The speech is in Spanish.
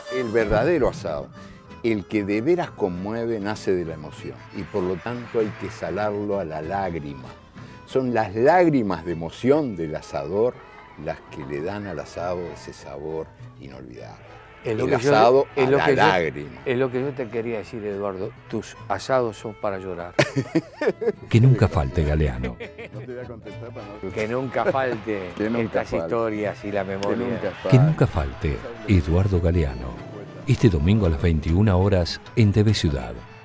El verdadero asado, el que de veras conmueve, nace de la emoción y por lo tanto hay que salarlo a la lágrima. Son las lágrimas de emoción del asador las que le dan al asado ese sabor inolvidable. El asado a la lágrima. Es lo que yo te quería decir, Eduardo. Tus asados son para llorar. Que nunca falte Galeano. No te voy a contestar para no... Que nunca falte estas historias y la memoria. Que nunca falte Eduardo Galeano. Este domingo a las 21 horas en TV Ciudad.